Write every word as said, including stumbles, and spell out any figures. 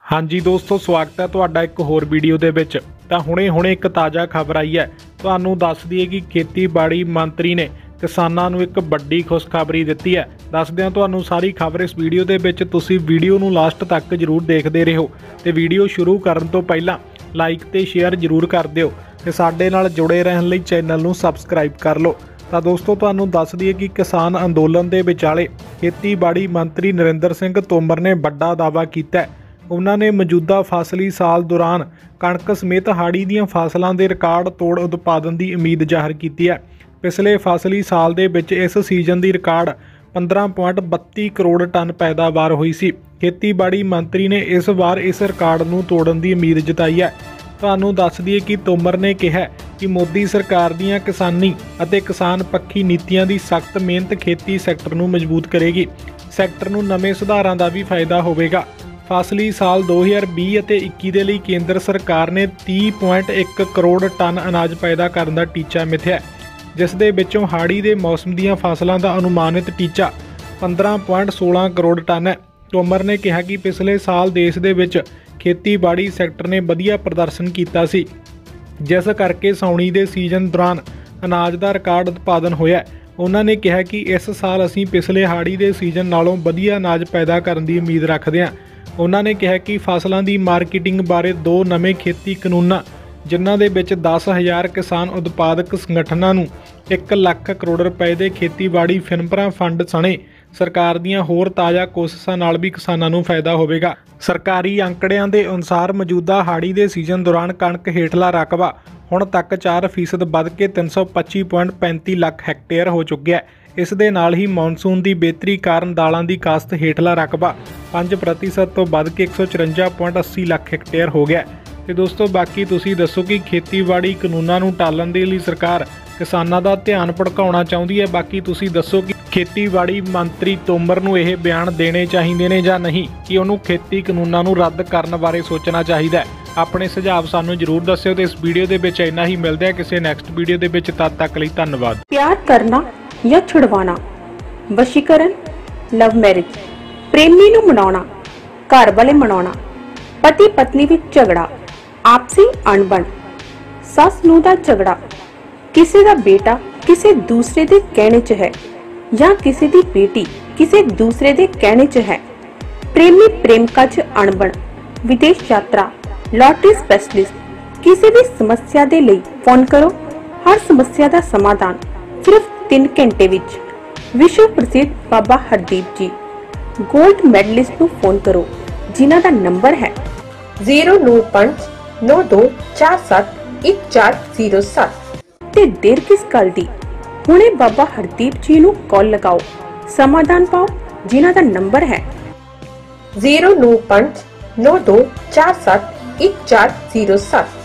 हाँ जी दोस्तों, स्वागत है तुहाडा एक होर वीडियो दे विच। तां हुणे हुणे एक ताज़ा खबर आई है। तुहानूं दस दईए कि खेतीबाड़ी मंत्री ने किसानां नूं एक वड्डी खुशखबरी दित्ती है। दसदे हां तुहानूं सारी खबर इस वीडियो दे विच। तुसीं वीडियो नूं लास्ट तक जरूर देखदे रहिओ ते वीडियो शुरू करन तो पहिलां लाइक ते शेयर जरूर कर दिओ ते साडे नाल जुड़े रहण लई चैनल नूं सबसक्राइब कर लो। ਤਾਂ ਦੋਸਤੋ ਤੁਹਾਨੂੰ ਦੱਸ ਦਈਏ कि किसान अंदोलन ਦੇ ਵਿਚਾਲੇ ਖੇਤੀਬਾੜੀ ਮੰਤਰੀ ਨਰਿੰਦਰ ਸਿੰਘ ਤੋਮਰ ਨੇ ਵੱਡਾ ਦਾਅਵਾ ਕੀਤਾ ਹੈ। ਉਹਨਾਂ ਨੇ ਮੌਜੂਦਾ ਫਸਲੀ ਸਾਲ ਦੌਰਾਨ ਕਣਕ ਸਮੇਤ ਹਾੜੀ ਦੀਆਂ ਫਸਲਾਂ ਦੇ ਰਿਕਾਰਡ ਤੋੜ ਉਤਪਾਦਨ ਦੀ ਉਮੀਦ ਜ਼ਾਹਰ ਕੀਤੀ ਹੈ। ਪਿਛਲੇ ਫਸਲੀ ਸਾਲ ਦੇ ਵਿੱਚ ਇਸ ਸੀਜ਼ਨ ਦੀ ਰਿਕਾਰਡ ਪੰਦਰਾਂ ਪੁਆਇੰਟ ਬੱਤੀ ਕਰੋੜ ਟਨ ਪੈਦਾਵਾਰ ਹੋਈ ਸੀ। ਖੇਤੀਬਾੜੀ ਮੰਤਰੀ ਨੇ ਇਸ ਵਾਰ ਇਸ ਰਿਕਾਰਡ ਨੂੰ ਤੋੜਨ ਦੀ ਉਮੀਦ ਜਤਾਈ ਹੈ। ਤੁਹਾਨੂੰ ਦੱਸ ਦਈਏ कि ਤੋਮਰ ਨੇ ਕਿਹਾ कि ਮੋਦੀ ਸਰਕਾਰ ਦੀਆਂ ਕਿਸਾਨੀ ਅਤੇ ਕਿਸਾਨ ਪੱਖੀ ਨੀਤੀਆਂ ਦੀ ਸਖਤ ਮਿਹਨਤ ਖੇਤੀ ਸੈਕਟਰ ਨੂੰ ਮਜ਼ਬੂਤ ਕਰੇਗੀ। ਸੈਕਟਰ ਨੂੰ ਨਵੇਂ ਸੁਧਾਰਾਂ ਦਾ ਵੀ ਫਾਇਦਾ ਹੋਵੇਗਾ। ਫਸਲੀ ਸਾਲ ਦੋ ਹਜ਼ਾਰ ਵੀਹ ਅਤੇ ਇੱਕੀ ਦੇ ਲਈ ਕੇਂਦਰ ਸਰਕਾਰ ਨੇ ਤੀਹ ਪੁਆਇੰਟ ਇੱਕ ਕਰੋੜ ਟਨ ਅਨਾਜ ਪੈਦਾ ਕਰਨ ਦਾ ਟੀਚਾ ਮਿਥਿਆ, ਜਿਸ ਦੇ ਵਿੱਚੋਂ ਹਾੜੀ ਦੇ ਮੌਸਮ ਦੀਆਂ ਫਸਲਾਂ ਦਾ ਅਨੁਮਾਨਿਤ ਟੀਚਾ ਪੰਦਰਾਂ ਪੁਆਇੰਟ ਸੋਲਾਂ ਕਰੋੜ ਟਨ ਹੈ। ਤੋਮਰ ਨੇ ਕਿਹਾ ਕਿ ਪਿਛਲੇ ਸਾਲ ਦੇਸ਼ ਦੇ ਵਿੱਚ ਖੇਤੀਬਾੜੀ ਸੈਕਟਰ ਨੇ ਵਧੀਆ ਪ੍ਰਦਰਸ਼ਨ ਕੀਤਾ ਸੀ, ਜਿਸ ਕਰਕੇ ਸਾਉਣੀ ਦੇ ਸੀਜ਼ਨ ਦੌਰਾਨ ਅਨਾਜ ਦਾ ਰਿਕਾਰਡ ਉਤਪਾਦਨ ਹੋਇਆ। ਉਹਨਾਂ ਨੇ ਕਿਹਾ ਕਿ ਇਸ ਸਾਲ ਅਸੀਂ ਪਿਛਲੇ ਹਾੜੀ ਦੇ ਸੀਜ਼ਨ ਨਾਲੋਂ ਵਧੀਆ ਅਨਾਜ ਪੈਦਾ ਕਰਨ ਦੀ ਉਮੀਦ ਰੱਖਦੇ ਹਾਂ। ਉਹਨਾਂ ਨੇ ਕਿਹਾ ਕਿ ਫਸਲਾਂ ਦੀ ਮਾਰਕੀਟਿੰਗ ਬਾਰੇ ਦੋ ਨਵੇਂ ਖੇਤੀ ਕਾਨੂੰਨਾਂ, ਜਿਨ੍ਹਾਂ ਦੇ ਵਿੱਚ ਦਸ ਹਜ਼ਾਰ ਕਿਸਾਨ ਉਤਪਾਦਕ ਸੰਗਠਨਾਂ ਨੂੰ ਇੱਕ ਲੱਖ ਕਰੋੜ ਰੁਪਏ ਦੇ ਖੇਤੀਬਾੜੀ ਫਿਨਪਰਾ ਫੰਡ ਸਣੇ ਸਰਕਾਰ ਦੀਆਂ ਹੋਰ ਤਾਜ਼ਾ ਕੋਸ਼ਿਸ਼ਾਂ ਨਾਲ ਵੀ ਕਿਸਾਨਾਂ ਨੂੰ ਫਾਇਦਾ ਹੋਵੇਗਾ। ਸਰਕਾਰੀ ਅੰਕੜਿਆਂ ਦੇ ਅਨੁਸਾਰ ਮੌਜੂਦਾ ਹਾੜੀ ਦੇ ਸੀਜ਼ਨ ਦੌਰਾਨ ਕਣਕ ਹੇਠਲਾ ਰਕਬਾ ਹੁਣ ਤੱਕ ਚਾਰ ਫੀਸਦ ਵੱਧ ਕੇ ਤਿੰਨ ਸੌ ਪੱਚੀ ਪੁਆਇੰਟ ਪੈਂਤੀ ਲੱਖ ਹੈਕਟੇਅਰ ਹੋ ਚੁੱਕਿਆ ਹੈ। ਇਸ ਦੇ ਨਾਲ ਹੀ ਮੌਨਸੂਨ ਦੀ ਬਿਹਤਰੀ ਕਾਰਨ ਦਾਲਾਂ ਦੀ ਕਾਸ਼ਤ ਹੇਠਲਾ ਰਕਬਾ ਪੰਜ ਪ੍ਰਤੀਸ਼ਤ ਤੋਂ ਵੱਧ ਕੇ ਇੱਕ ਸੌ ਚੁਰੰਜਾ ਪੁਆਇੰਟ ਅੱਸੀ ਲੱਖ ਹੈਕਟੇਅਰ ਹੋ ਗਿਆ। ਤੇ ਦੋਸਤੋ ਬਾਕੀ ਤੁਸੀਂ ਦੱਸੋ ਕਿ ਖੇਤੀਬਾੜੀ ਕਾਨੂੰਨਾਂ ਨੂੰ ਟਾਲਣ ਦੇ ਲਈ ਸਰਕਾਰ ਕਿਸਾਨਾਂ ਦਾ ਧਿਆਨ ਭਟਕਾਉਣਾ ਚਾਹੁੰਦੀ ਹੈ। ਬਾਕੀ ਤੁਸੀਂ ਦੱਸੋ ਕਿ ਖੇਤੀਬਾੜੀ ਮੰਤਰੀ ਤੋਮਰ ਨੂੰ ਇਹ ਬਿਆਨ ਦੇਣੇ ਚਾਹੀਦੇ ਨੇ ਜਾਂ ਨਹੀਂ, ਕਿ ਉਹਨੂੰ ਖੇਤੀ ਕਾਨੂੰਨਾਂ ਨੂੰ ਰੱਦ ਕਰਨ ਬਾਰੇ ਸੋਚਣਾ ਚਾਹੀਦਾ ਹੈ। ਆਪਣੇ ਸੁਝਾਅ ਸਾਨੂੰ ਜ਼ਰੂਰ ਦੱਸਿਓ ਤੇ ਇਸ ਵੀਡੀਓ ਦੇ ਵਿੱਚ ਇੰਨਾ ਹੀ। ਮਿਲਦੇ ਆ ਕਿਸੇ ਨੈਕਸਟ ਵੀਡੀਓ ਦੇ ਵਿੱਚ, ਤਦ ਤੱਕ ਲਈ ਧੰਨਵਾਦ। प्यार करना या छुड़वाना, वशीकरण, लव मैरिज, प्रेमी नूं मनाउणा, घर वाले मनाउणा, पति पत्नी विच झगड़ा, आपसी अणबण, सस नूं दा झगड़ा, किसी दा बेटा किसी दूसरे दे कहने च है या किसी दी बेटी किसी दूसरे दे कहने च है, प्रेमी प्रेमिका च अणबण, विदेश यात्रा, लॉटरी स्पेशलिस्ट, किसी भी समस्या दे लई फोन करो। हर समस्या दा समाधान सिर्फ तीन घंटे विच। विश्व प्रसिद्ध बाबा हरदीप जी गोल्ड मैडलिस्ट नूं फोन करो, जिन्हां दा नंबर है जीरो नौ पांच नौ दो चार सात एक चार जीरो सात। ते देर किस गल दी, हुणे बाबा हरदीप जी नूं कॉल लगाओ, समाधान पाओ, जिन्हां दा नंबर है जीरो नौ पांच नौ दो चार सात एक चार जीरो सात।